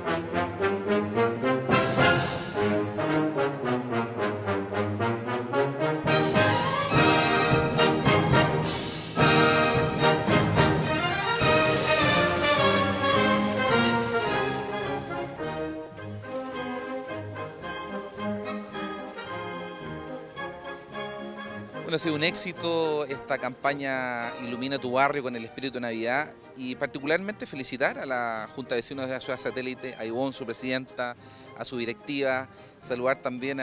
Bueno, ha sido un éxito esta campaña Ilumina tu barrio con el espíritu de Navidad y particularmente felicitar a la Junta de Vecinos de la Ciudad Satélite, a Ivonne, su presidenta, a su directiva, saludar también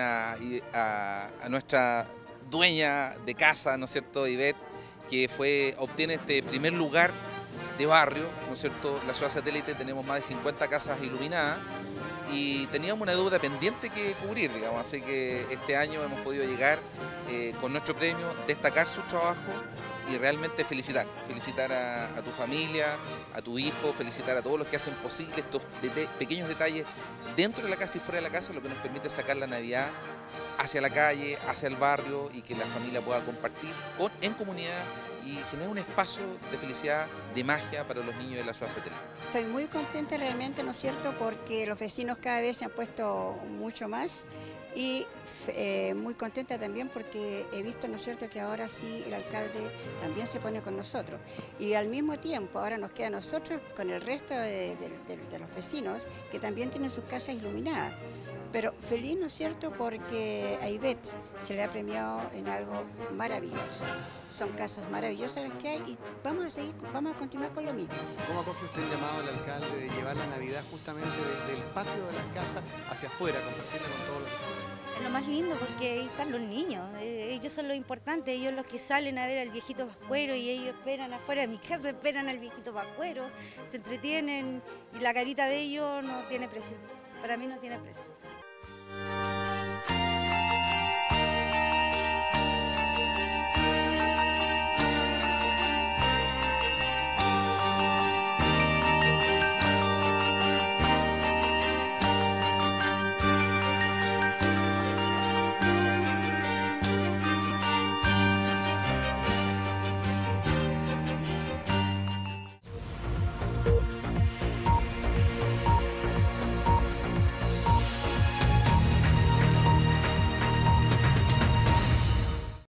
a nuestra dueña de casa, ¿no es cierto?, Ivette, que obtiene este primer lugar de barrio, ¿no es cierto? La Ciudad Satélite tenemos más de 50 casas iluminadas y teníamos una deuda pendiente que cubrir, digamos, así que este año hemos podido llegar con nuestro premio, destacar su trabajo y realmente felicitar a tu familia, a tu hijo, felicitar a todos los que hacen posible estos pequeños detalles dentro de la casa y fuera de la casa, lo que nos permite sacar la Navidad hacia la calle, hacia el barrio y que la familia pueda compartir en comunidad y generar un espacio de felicidad, de magia para los niños de la Ciudad Satélite. Estoy muy contenta realmente, ¿no es cierto?, porque los vecinos cada vez se han puesto mucho más y muy contenta también porque he visto, ¿no es cierto?, que ahora sí el alcalde también se pone con nosotros y al mismo tiempo ahora nos queda a nosotros con el resto de los vecinos que también tienen sus casas iluminadas. Pero feliz, ¿no es cierto?, porque a Ivette se le ha premiado en algo maravilloso. Son casas maravillosas las que hay y vamos a continuar con lo mismo. ¿Cómo acoge usted el llamado al alcalde de llevar la Navidad justamente desde el patio de las casas hacia afuera, compartirla con todos los vecinos? Es lo más lindo porque ahí están los niños, ellos son lo importante, ellos los que salen a ver al viejito Pascuero y ellos esperan afuera de mi casa, esperan al viejito Pascuero, se entretienen y la carita de ellos no tiene precio, para mí no tiene precio.